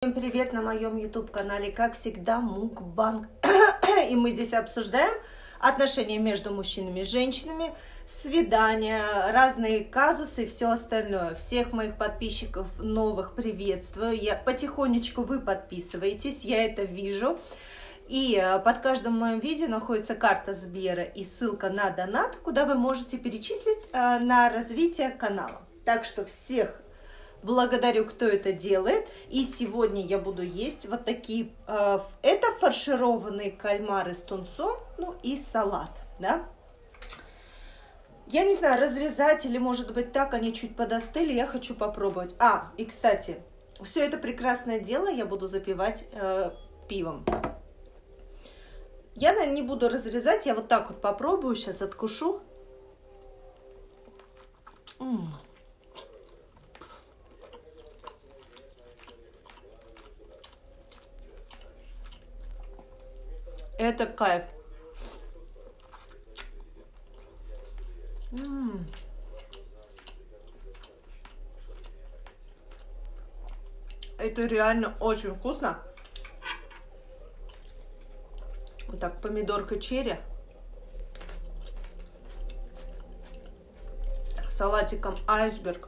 Всем привет на моем YouTube-канале, как всегда, мукбанг. И мы здесь обсуждаем отношения между мужчинами и женщинами, свидания, разные казусы и все остальное. Всех моих подписчиков новых приветствую. Потихонечку вы подписываетесь, я это вижу. И под каждым моим видео находится карта Сбера и ссылка на донат, куда вы можете перечислить на развитие канала. Так что всех благодарю, кто это делает. И сегодня я буду есть вот такие, это фаршированные кальмары с тунцом, ну и салат, да. Я не знаю, разрезать или, может быть, так, они чуть подостыли, я хочу попробовать. И, кстати, все это прекрасное дело я буду запивать пивом. Я, наверное, не буду разрезать, я вот так вот попробую, сейчас откушу. Это кайф. Это реально очень вкусно. Вот так, помидорка черри. Салатиком айсберг.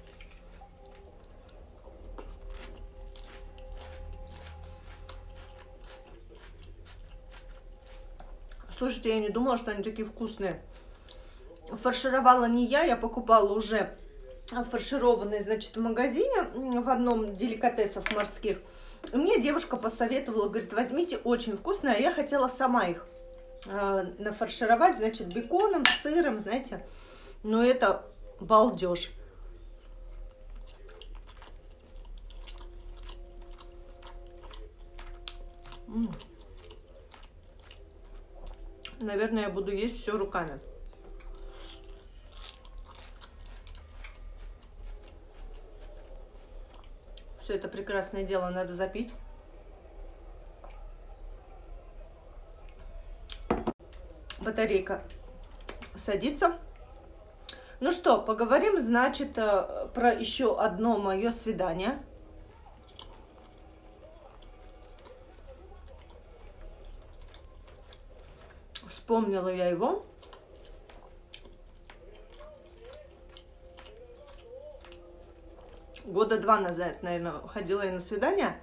Слушайте, я не думала, что они такие вкусные. Фаршировала не я покупала уже фаршированные, значит, в магазине, в одном деликатесов морских. И мне девушка посоветовала, говорит, возьмите, очень вкусные. А я хотела сама их нафаршировать, значит, беконом, сыром, знаете. Но это балдеж. Наверное, я буду есть все руками. Все это прекрасное дело надо запить. Батарейка садится. Ну что, поговорим, значит, про еще одно мое свидание. Вспомнила я его. Года 2 назад, наверное, ходила я на свидание.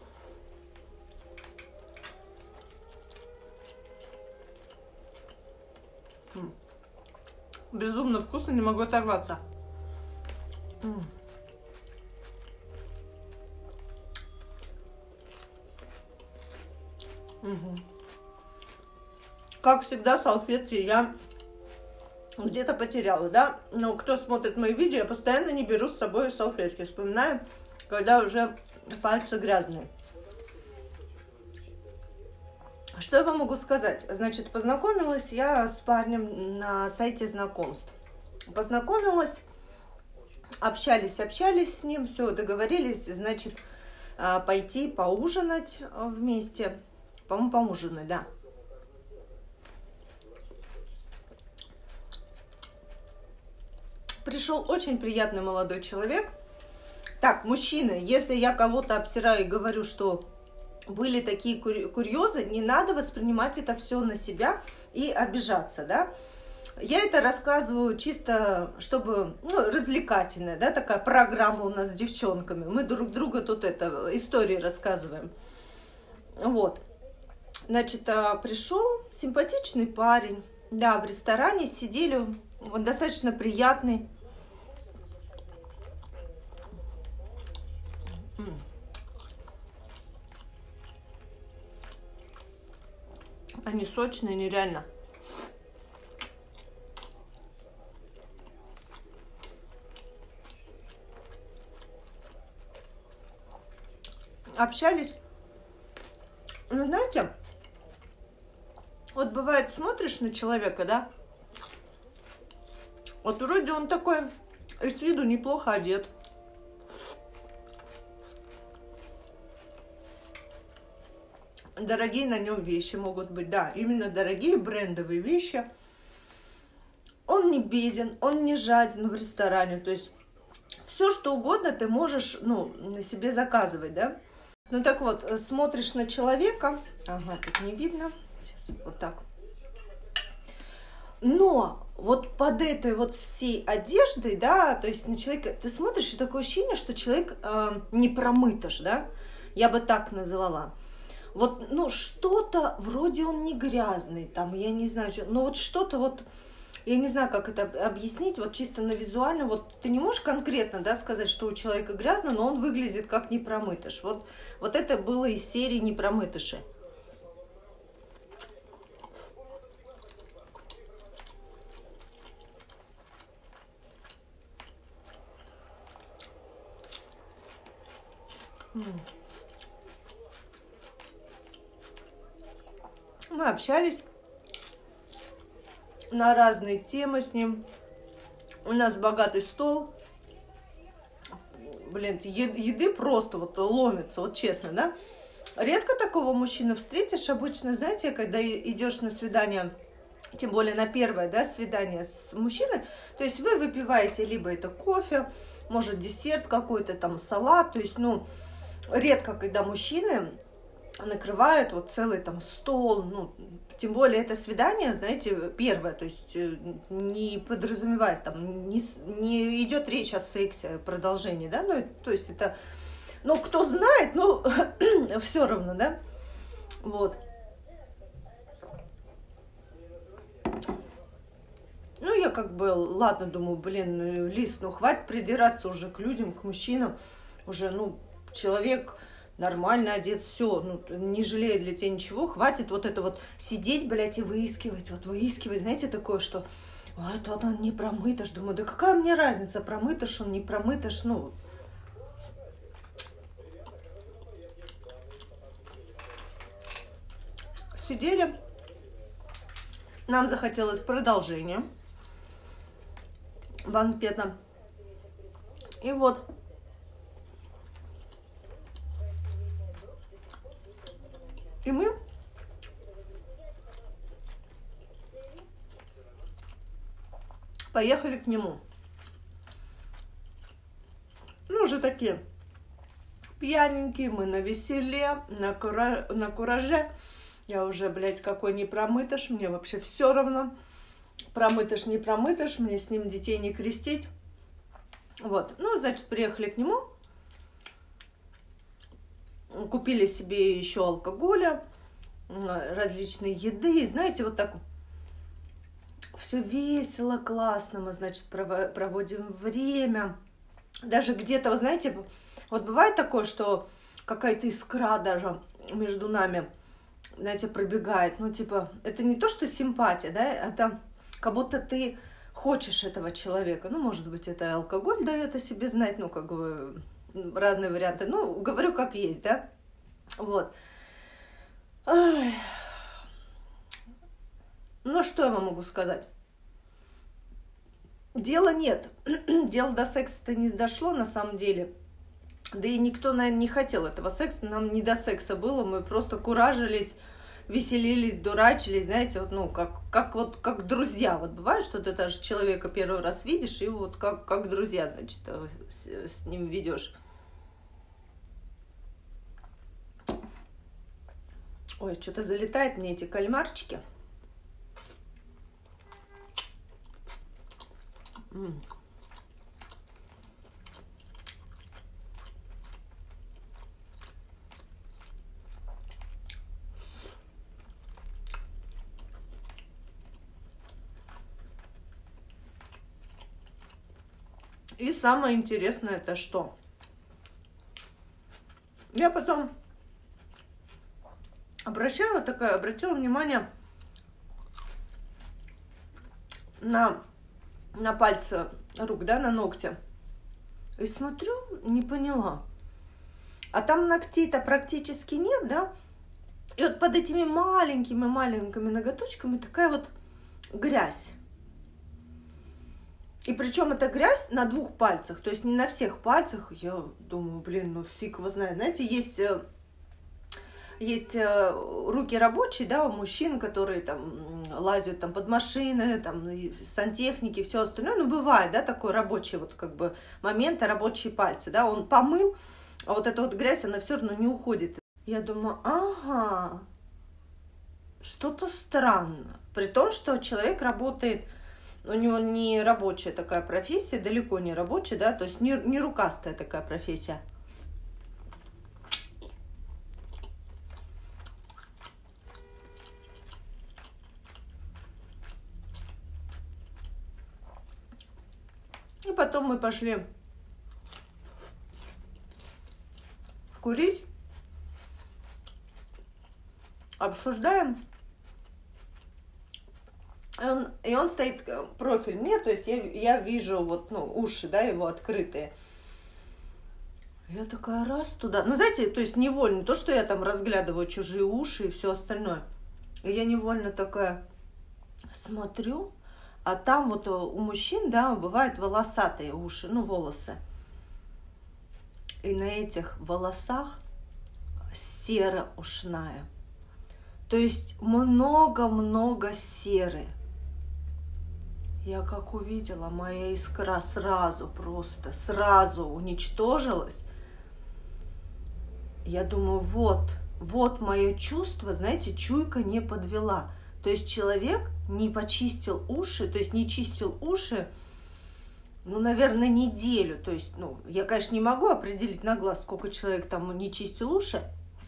Безумно вкусно, не могу оторваться. Как всегда, салфетки я где-то потеряла, да? Но кто смотрит мои видео, я постоянно не беру с собой салфетки. Вспоминаю, когда уже пальцы грязные. Что я вам могу сказать? Значит, познакомилась я с парнем на сайте знакомств. Познакомилась, общались с ним, все, договорились, значит, пойти поужинать вместе. По-моему, поужинать, да. Пришел очень приятный молодой человек. Так, мужчины, если я кого-то обсираю и говорю, что были такие курьезы, не надо воспринимать это все на себя и обижаться, да. Я это рассказываю чисто, чтобы, развлекательная, да, такая программа у нас с девчонками. Мы друг друга тут истории рассказываем. Вот. Значит, пришел симпатичный парень, да, в ресторане сидели, он достаточно приятный. Они сочные, нереально. Общались. Ну, знаете, вот бывает, смотришь на человека, да? Вот вроде он такой и с виду неплохо одет. Дорогие на нем вещи могут быть, да, именно дорогие брендовые вещи. Он не беден, он не жаден в ресторане, то есть все, что угодно ты можешь, на себе заказывать, да. Ну так вот, смотришь на человека, ага, тут не видно, сейчас вот так. Но вот под этой вот всей одеждой, да, то есть на человека, ты смотришь, и такое ощущение, что человек не промытыш, да, я бы так называла. Вот, ну, что-то, вроде он не грязный, там, я не знаю, но вот что-то вот, я не знаю, как это объяснить, вот чисто на визуально, вот ты не можешь конкретно, да, сказать, что у человека грязно, но он выглядит как непромытыш. Вот это было из серии непромытыши. Мы общались на разные темы с ним. У нас богатый стол. Блин, еды просто вот ломится, вот честно, да? Редко такого мужчину встретишь. Обычно, знаете, когда идешь на свидание, тем более на первое, да, свидание с мужчиной, то есть вы выпиваете либо это кофе, может десерт какой-то, там салат, то есть, ну, редко, когда мужчины накрывают вот целый там стол, ну, тем более это свидание, знаете, первое, то есть не подразумевает там, не идет речь о сексе, продолжении, да, ну, то есть это, ну, кто знает, ну, все равно, да, вот. Ну, я как бы, ладно, думаю, блин, Лиз, ну, хватит придираться уже к людям, к мужчинам, уже, ну, человек нормально одет, все, ну, не жалеет для тебя ничего, хватит вот это вот сидеть, блядь, и выискивать, вот выискивать, знаете, такое, что вот он не промытыш, думаю, да какая мне разница, промытыш он, не промытыш, ну. Сидели, нам захотелось продолжения банкета, и вот и мы поехали к нему. Ну, уже такие пьяненькие, мы на веселе, на кураже. Я уже, блядь, какой не промытыш, мне вообще все равно. Промытыш, не промытыш, мне с ним детей не крестить. Вот, ну, значит, приехали к нему. Купили себе еще алкоголя, различные еды. И, знаете, вот так все весело, классно. Мы, значит, проводим время. Даже где-то, вы знаете, вот бывает такое, что какая-то искра даже между нами, знаете, пробегает. Ну, типа, это не то, что симпатия, да, это как будто ты хочешь этого человека. Ну, может быть, это алкоголь дает о себе знать, ну, как бы разные варианты. Ну, говорю, как есть, да? Вот. Ай. Ну, что я вам могу сказать? Дела нет. Дело до секса-то не дошло, на самом деле. Да и никто, наверное, не хотел этого секса. Нам не до секса было. Мы просто куражились, веселились, дурачились, знаете, вот, ну, как друзья. Вот бывает, что ты даже человека первый раз видишь, и вот как друзья, значит, с ним ведешь. Ой, что-то залетает мне эти кальмарчики. И самое интересное это что? Я потом обратила внимание на пальцы рук, да, на ногти. И смотрю, не поняла. А там ногтей-то практически нет, да? И вот под этими маленькими ноготочками такая вот грязь. И причем эта грязь на 2 пальцах, то есть не на всех пальцах. Я думаю, блин, ну фиг его знает. Знаете, есть руки рабочие, да, у мужчин, которые там лазят там под машины, там сантехники, все остальное. Ну, бывает, да, такой рабочий вот как бы момент, рабочие пальцы, да, он помыл, а вот эта вот грязь, она все равно не уходит. Я думаю, ага, что-то странно. При том, что человек работает, у него не рабочая такая профессия, далеко не рабочая, да, то есть не рукастая такая профессия. И потом мы пошли курить, обсуждаем. И он стоит, профиль мне, то есть я вижу вот, ну, уши, да, его открытые. Я такая раз туда, ну, знаете, то есть невольно, то, что я там разглядываю чужие уши и все остальное. И я невольно такая смотрю, а там вот у мужчин, да, бывают волосатые уши, ну, волосы. И на этих волосах сера ушная. То есть много-много серы. Я как увидела, моя искра сразу уничтожилась. Я думаю, вот мое чувство, знаете, чуйка не подвела. То есть человек не почистил уши, то есть не чистил уши, ну, наверное, неделю. То есть, ну, я, конечно, не могу определить на глаз, сколько человек там не чистил уши.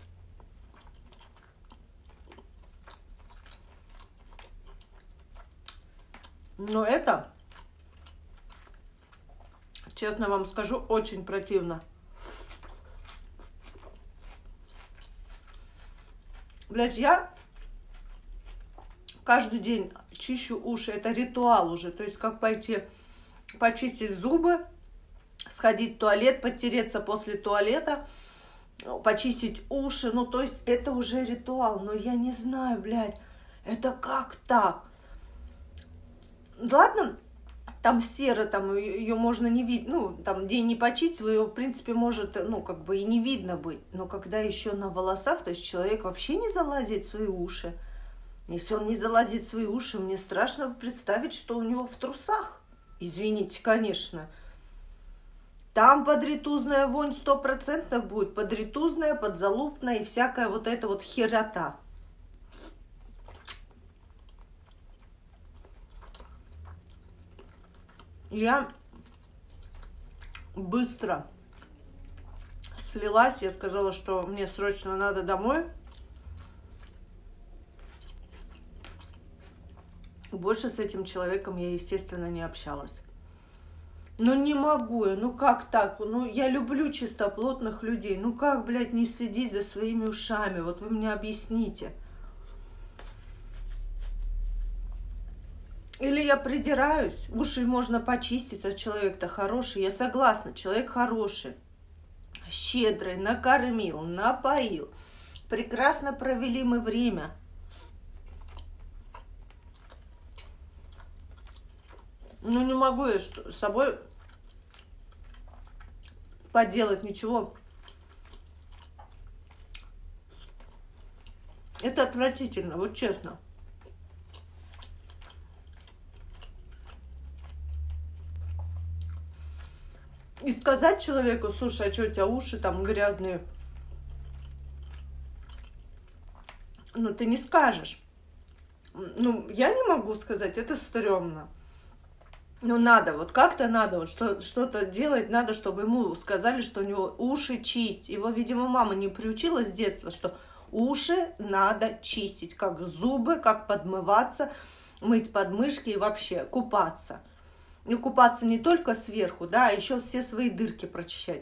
Но это, честно вам скажу, очень противно. Блядь, я каждый день чищу уши. Это ритуал уже. То есть как пойти почистить зубы, сходить в туалет, потереться после туалета, почистить уши. Ну, то есть это уже ритуал. Но я не знаю, блядь, это как так? Ладно, там сера, там ее можно не видеть, ну, там день не почистил, ее, в принципе, может, ну, как бы и не видно быть. Но когда еще на волосах, то есть человек вообще не залазит в свои уши. Если он не залазит в свои уши, мне страшно представить, что у него в трусах. Извините, конечно. Там подритузная вонь 100% будет. Подритузная, подзалупная и всякая вот эта вот херота. Я быстро слилась, я сказала, что мне срочно надо домой. Больше с этим человеком я, естественно, не общалась. Ну не могу я, ну как так? Ну я люблю чистоплотных людей. Ну как, блядь, не следить за своими ушами? Вот вы мне объясните. Или я придираюсь, уши можно почистить, а человек-то хороший. Я согласна, человек хороший, щедрый, накормил, напоил. Прекрасно провели мы время. Ну не могу я с собой поделать ничего. Это отвратительно, вот честно. И сказать человеку, слушай, а что у тебя уши там грязные? Ну, ты не скажешь. Ну, я не могу сказать, это стрёмно. Ну, надо, вот как-то надо, вот что-то делать надо, чтобы ему сказали, что у него уши чисть. Его, видимо, мама не приучила с детства, что уши надо чистить, как зубы, как подмываться, мыть подмышки и вообще купаться. И купаться не только сверху, да, а еще все свои дырки прочищать.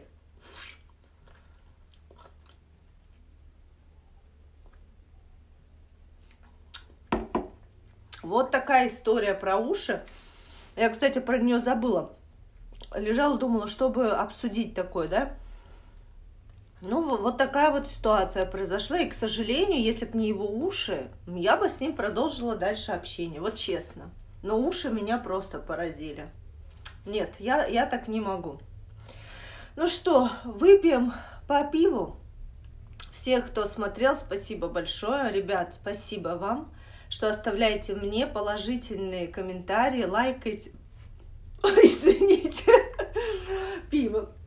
Вот такая история про уши. Я, кстати, про нее забыла. Лежала, думала, чтобы обсудить такое, да. Ну, вот такая вот ситуация произошла. И, к сожалению, если бы не его уши, я бы с ним продолжила дальше общение. Вот честно. Но уши меня просто поразили. Нет, я так не могу. Ну что, выпьем по пиву. Всех, кто смотрел, спасибо большое. Ребят, спасибо вам, что оставляете мне положительные комментарии, лайкайте. Ой, извините. Пиво.